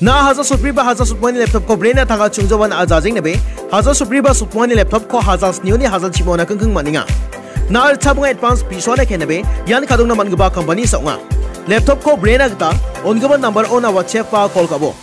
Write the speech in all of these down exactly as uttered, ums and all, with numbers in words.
Na haza supriba haza supmani laptop ko brena thaga chungjawan ajajing nabe haza supriba supmani laptop ko haza sniuni haza chimona kengkeng maninga na ar chabunga advance pisone kenabe yan kadungna mangba company saunga laptop ko brena gta ongaba number ona whatsapp pa call kabo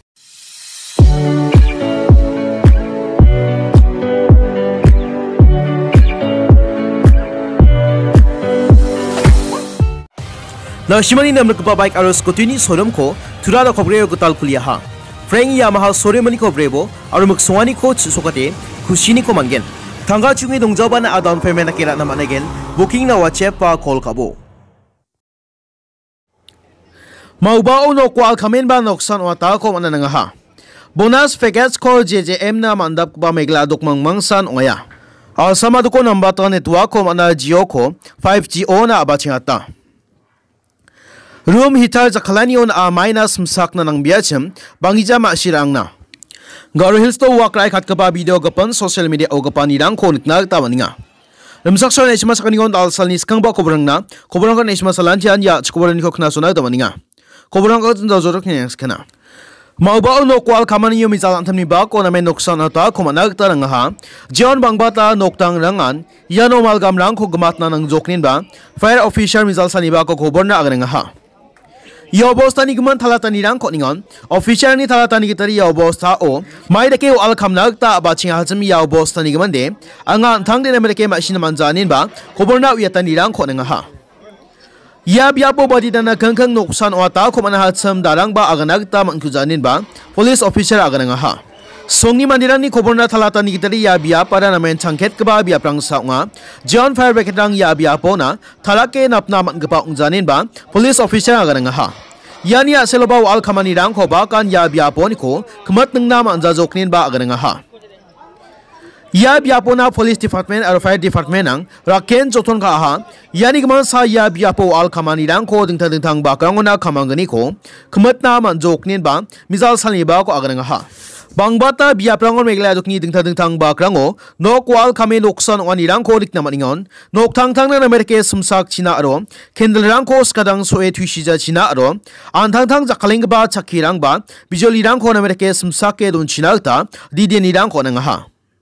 na shimani namna kupa bike aro scooty ni showroom ko turada khobre ko tal kuliya ha Frank Yamaha showroom ni ko brebo aro mukswani ko sokate khushini ko mangen thanga chungi dongjaban a down payment akira na managen booking na whatsapp pa call kabo mauba ono kwal khamen ba noksan wata ko mananga ha bonus package ko J J M na mandap ba megla dokmang mangsan oya asama ko number ta network ko mana Jio ko five G o na abachingata room heater jakhalani on a minus msak na nang biachem bangija ma sirang na Garo Hills to walk right khat kapa video gapan social media o gapani rang ko nikna ta waninga rimsak so nesma sakani on dal salni skang ba kobrang na kobrang ka nesma salantian ya chkobrang ko khna sona ta waninga kobrang ka tunda jorok ne skana mauba no kwal kamani yo mizal anthamni ba ko na men noksan ata khomanak ta rang ha jon bangbata noktang rangan yano malgam rang ko gamatna nang joknin ba fire officer mizal sani ba ko koborna agrang ha Yo bosta ni guman thalata ni rang ko ningon official ni thalata ni gitari yo bosta o mai deke o al khamnak ta ba chinga hachim yo bosta ni guman de anga thang de na ke ma shin man janin ba khoborna uyata ni rang ko ninga ha ya bia bo badi dana kangkang noksan o ta ko man hacham darang ba aganak ta man ku janin ba police officer agananga ha Songni mandiran ni khoborna thalata ni gitari ya bia para na men changket ka ba bia prang saunga John fire brigade rang ya bia pona thalake napna man gapa ungjanin ba police officer agaranga ha yani aseloba wal khamani rang ko ba kan ya bia poni ko khmat ningna ma anja joknin ba agaranga ha ya bia pona police department or fire department nang raken joton ka ha yani gman sa ya bia po al khamani rang ko dingthang dingthang ba krangona khamangani ko khmat na man joknin ba mizal sani ba ko agaranga ha Bangbata biya prangon megla dukni dingthang dingthang ba krango nok wal khame noksan wani rang ko dikna maningon nok thang thang na merke sumsak china aro kendel rang ko skadang soe thuishija china aro an thang thang jakaling ba chakirang ba bijoli rang ko na merke sumsak ke don china ta dide ni rang ko nang ha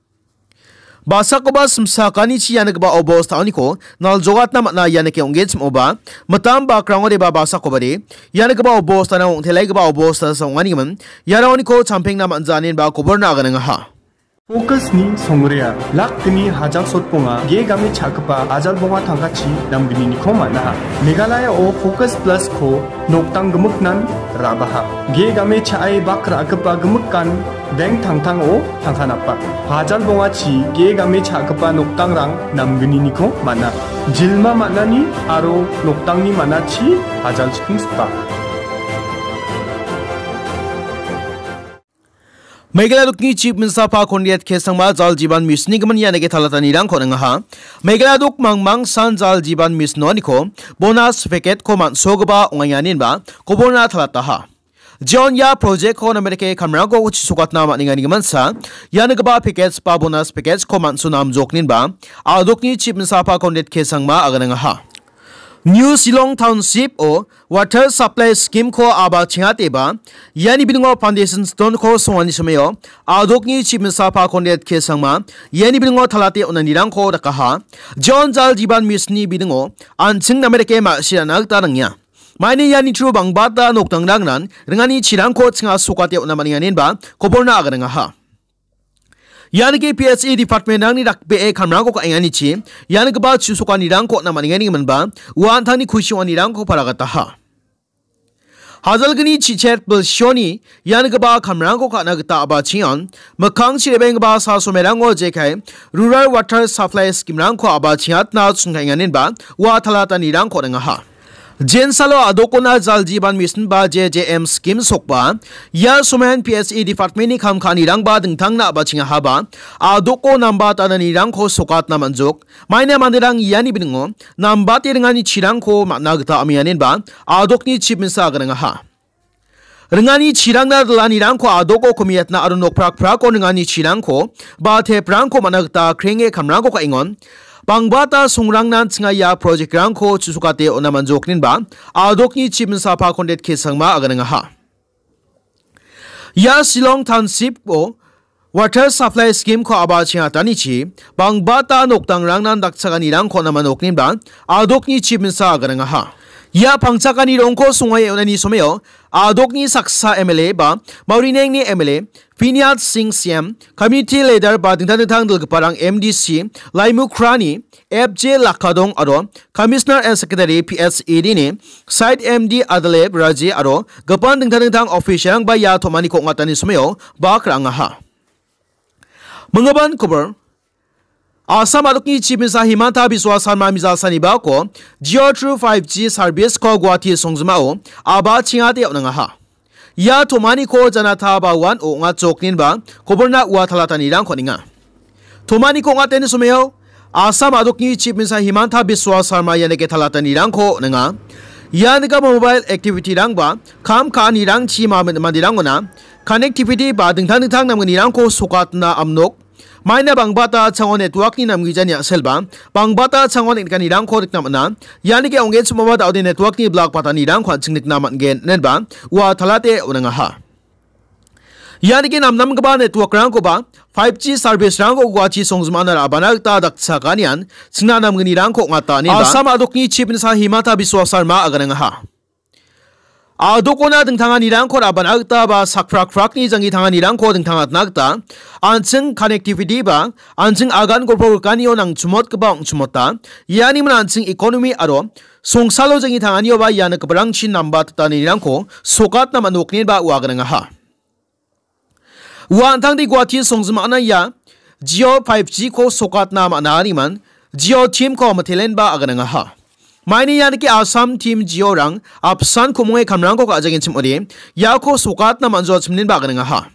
Basak ba sumsakani chi yanak ba obos ta ko nal jogat na na yanak engage mo ba matam ba krango de ba basak ko bare yanak ba obos ta na ong thelai ba obos ta songani man yarawni ko champing na manjanin ba koborna ganang ha Focus ni songrea lak ni hajal sotponga ge game chakpa ajal bonga thangkachi namgini ni khoma na Meghalaya o Focus Plus ko noktang gemuknan rabaha ge game chai bakra akpa gemukkan beng thangthang o thanghanapa hajal bonga chi ge game chakpa noktang rang namgini ni ko mana jilma manani aro noktang ni mana chi hajal chikung spa Meghalaya dukni chief minister pa kondiat khesangma jal jiban mission ni gaman yanage thalata ni rang ko nang ha Meghalaya duk mangmang san jal jiban mission ni ko bonus packet ko man sogba ongayanin ba koborna thalata ha John ya project ko na merke kamera ko uchi sukat na maninga ni gaman sa yanaga ba packets pa bonus packets ko man sunam joknin ba a dukni chief minister pa kondiat khesangma aganang ha New Silong Township o Water Supply Scheme ko aba chingate ba yani bingo foundation stone ko songani sumayo adokni chipin sapa kondet ke sangma yani bingo thalate onanirang ko dakaha John Jal Jiban Misni bingo anching na mereke ma siranak tarangya Maini yani tru bangbata noktang rangnan ringani chirang ko chinga sukate onamaninganin ba koborna agaranga ha Yanage P S A department nang ni rakbe e khamra ko kaingani chi yanage ba chusuka ni rang ko na maningani man ba wan thani khushi wani rang ko paragata ha Hazalgani chichet bul shoni yanage ba khamra ko kana gata ba chian makhang chirebeng ba sa somerang o jekai rural water supply scheme rang ko aba chiat na chungkainganin ba wa thalata ni rang ko nga ha Jensalo adokona jal jiban mission ba J J M scheme sokba ya sumen P S A department ni kham khani rang ba ding thang na ba chinga haba adoko namba ta ni rang ko sokat na manjok maine mandirang yani bingo namba te ringani chirang ko managta amianin ba adokni chief minsa gananga ha Rengani chirang na lani rang ko adoko komiyat na arunok prak prak ko rengani chirang ko ba the prang ko managta krenge khamrang ko ka ingon Bangbata sungrang nan tsinga ya project rang ko chusukate onaman joknin ba adokni chimin sapa kondet ke sangma agananga ha Ya Silong Township ko water supply scheme ko aba chinga tani chi bang bata noktang rang nan dakchakani rang ko naman oknin ba adok ni chibinsa gananga ha. Ya pangchakani rong ko sungay onani someo adok ni saksa M L A ba maurineng ni M L A Phineas Singh Siam community leader ba dingtang dingtang dulgparang M D C Laimu Krani F J Lakadong aro commissioner and secretary P S E D ni site M D Adaleb Raji aro gapan dingtang dingtang official ba ya thomani ko ngatani someo ba kranga ha. Mengaban kuber Asam adukni chibinsa Himanta Biswa Sarma Miza Saniba ko Jio True five G service ko Guwahati Songzmao aba chingate nga ha. Ya tomani ko janata ba wan o nga choknin ba kuberna uwa talatani rang ko ninga. Tomani ko nga tenis sumeo Asam adukni chibinsa Himanta Biswa Sarma yaneke talatani rang ko nga. Yan ka mobile activity rang ba kam ka ni rang chi ma mandirang na connectivity ba dingtang dingtang nam ni rang ko sukat na amnok Maina bangbata changon network ni namgi janya selba bangbata changon ikani rang ko rikna mana yani ke ongge sumaba da ode network ni block pata ni rang khwan chingnik naman gen nenba wa thalate unanga ha yani ke namnam gaba network rang ko ba five G service rang ko Guwahati Songzmana ra banagta dakcha kanian singna namgi ni rang ko ngata ni ba asam adokni chief sa Himanta Biswa Sarma agananga ha Adokona dengtangan nirang ko raban agta ba sakfrak frak ni jangi tangan nirang ko dengtangat nagta anjing connectivity ba anjing agan golpor kanio nang chumot kebang chumota yani man anjing economy aro songsalo jangi tangan yo ba yana keberang chin namba tata nirang ko sokat na manoknin ba wagananga ha wa antang di Guwahati Songzmana ya Jio five G ko sokat na manari man Jio team ko matelen ba agananga ha Maini yan ki Assam team Jio rang apsan kumungai kamrang ko ka ajagin chimode ya ko sukat na manzo chimnin ba nga ha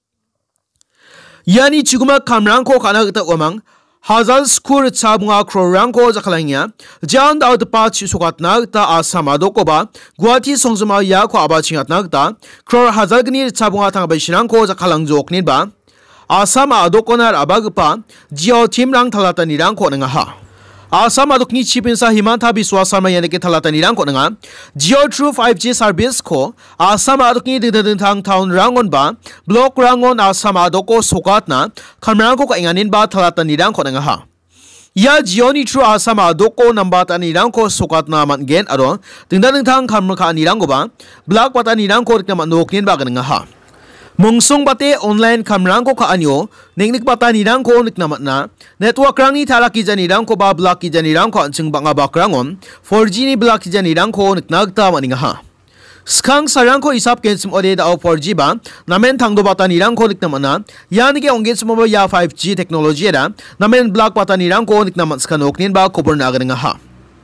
Yani chiguma kamrang ko kana gata umang hazal skur chabunga krorang ko jakalangya jan daw de pa chi sukat na ta Assam adoko ba Guwahati Songzma ya ko aba chingat na ta kror hazal gni chabunga thang ba shirang ko jakalang joknin ba Assam adoko na abagpa Jio team rang thalata ni rang ko nga ha Asam adukni chipinsa Himanta Biswa Sarma yaneke talatani rang ko nga Jio True five G service ko Asam adukni dingdang town rangon ba block rangon Asam adoko sukat na kamrang ko kainganin ba talatani rang ko nga ha Ya Jio ni True Asam adoko nambata ni rang ko sukat na man gen aro dingdang kamrang ka ni rang ko ba block pata ni rang ko rikna manoknin ba nga ha Mungsung bate online kamrang ko kaanyo ningnik bata ni rang ko niknamat na network rang ni thalaki jani rang ko ba block ki jani rang ko anching banga bakrangon four G ni block ki jani rang ko niknagta maninga ha skang sarang ko isap kensim ode da four G ba namen thangdo bata ni rang ko niknamat na yani ke ongge sumo ya five G technology ra namen block bata ni rang ko niknamat skanoknin ba cover na nga ha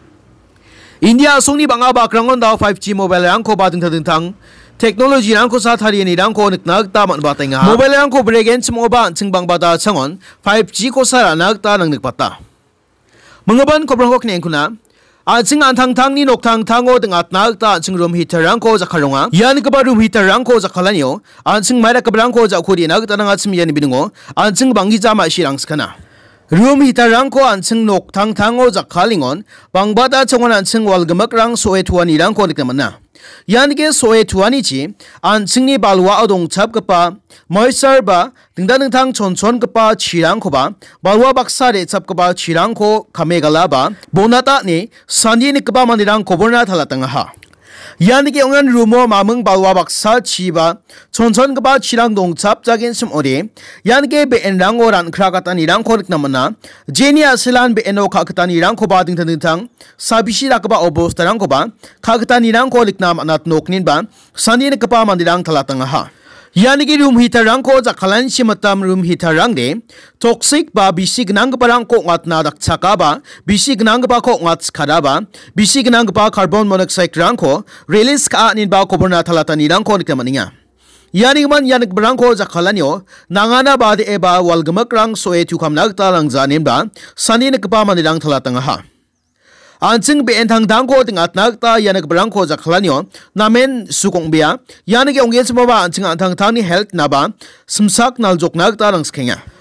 India sungni banga bakrangon da five G mobile rang ko ba dingtang dingtang Teknologi rang ko sa thari ni rang ko nagta man batay nga mobile rang ko bregen chmo ba ching bang bata changon five G ko sa nagta nang nagpata mga ban ko brang ko knen kuna aching antang tang ni noktang tango deng at nagta ching room heater rang ko jakaronga yan ka ba room heater rang ko jakalanyo aching mayra ka brang ko jakuri nagta nang achim yan binungo aching bangi jama shirang skana Room heater rang ko anching nok tang tango jakalingon bang bata changon anching walgamak rang soe tuani rang ko niknaman Yan ke soe tuani chi anching ni balwa adong chap kapa moisture ba dingdang dingtang chonchon kapa chirang ko ba balwa baksa re chap kapa chirang ko kamegala ba bonata ni sandi ni kapa mandirang koborna thalatang ha Yan ke ongan rumo mamung balwa baksa chi ba chonchon kapa chirang dong chap jagin sim ore yan ke be enrang oran krakata ni rang ko niknamana jeni asilan be eno khakata ni rang ko ba dingtang dingtang sabisi rakaba obosta rang ko ba khakata ni rang ko liknam anat noknin ba sandi ni kapa mandirang thalatang ha Yani ki room heater rang ko jakalan simatam room heater rang de toxic ba bisig nang parang ko ngat na dakchaka ba bisig nang ba ko ngat skada ba bisig nang ba carbon monoxide rang ko release ka nin ba ko borna thalata ni rang ko nikamaninga Yani man yanik barang ko jakalanyo nangana ba de eba walgamak rang soe tu kam nagta lang janin ba sani nikpa manirang thalatang ha Anching be entang dang ko tingat nagta yanak barang ko jakalanyo namen sukong biya yanik ongge smoba anching antang tang ni health na ba simsak naljok nagta lang skenya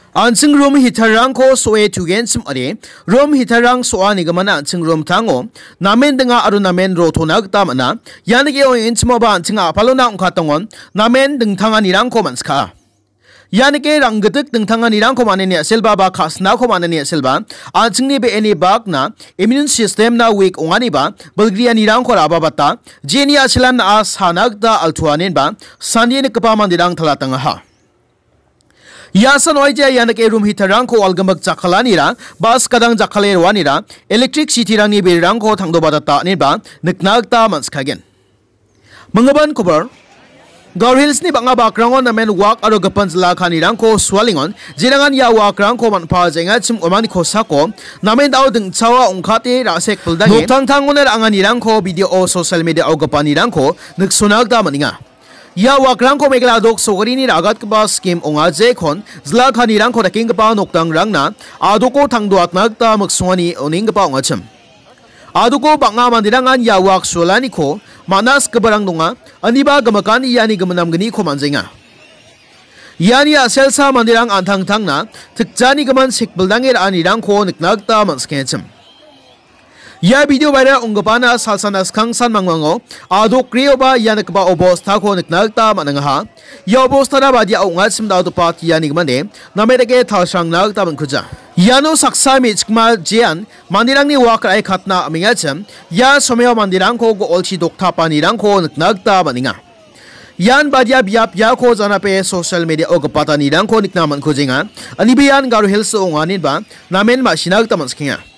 Ansing room hitarang ko soe tugen sim are room hitarang soa ni gamana ansing room tango namen denga aru namen ro thonag tamana yanige o inchmo ba ansinga apalona ungkatongon namen dengtanga nirang ko manska yanike ranggetek dengtanga nirang ko manene selba ba khasna ko manene selba ansingni be eni bak na immune system na weak ongani ba bulgria nirang ko raba bata jenia selan na asanag da altuanen ba sandien kapa mandirang thalatanga ha Yasan oije yanake room hitarang ko algamak jakhalani ra bas kadang jakhale rwani ra electric city rang ni berang ko thangdo badata ni ba niknagta manskagen mangaban kobar Gaur Hills ni banga bakrangon na men wak aro gapan zla khani rang ko swalingon jirangan ya wak rang ko man pa jenga chim omani ko sako namen daw ding chawa ongkhate ra sek puldange nokthang thangoner angani rang ko video o social media o gapani rang ko niksunagda maninga Ya wakrang ko megla dok sogari ni ragat kba scheme onga je khon zla khani rang ko raking kpa noktang rang na adoko thangduat nagta makswani oning kpa onga chim adoko banga mandirangan ya wak solani ko manas kebarang donga aniba gamakan yani gamanam gani ko manjenga yani aselsa mandirang anthang thangna thikjani gaman sikbildangir ani rang ko niknagta manskechim Ya video viral unggapana salsanas kangsan mangmango ado krioba yanakba obosta ko niknagta manangaha ya obosta na badia ungat simda to pat yanik mande namereke thalsang nagta mankuja yano saksa mi chikma jian mandirang ni wakar ai khatna amingacham ya someo mandirang ko go olchi dokta panirang ko niknagta maninga Yan badia biap ya ko jana pe social media ogapata nirang ko nikna man kujinga anibian Gaur Hills onganin ba namen ma sinagta manskinga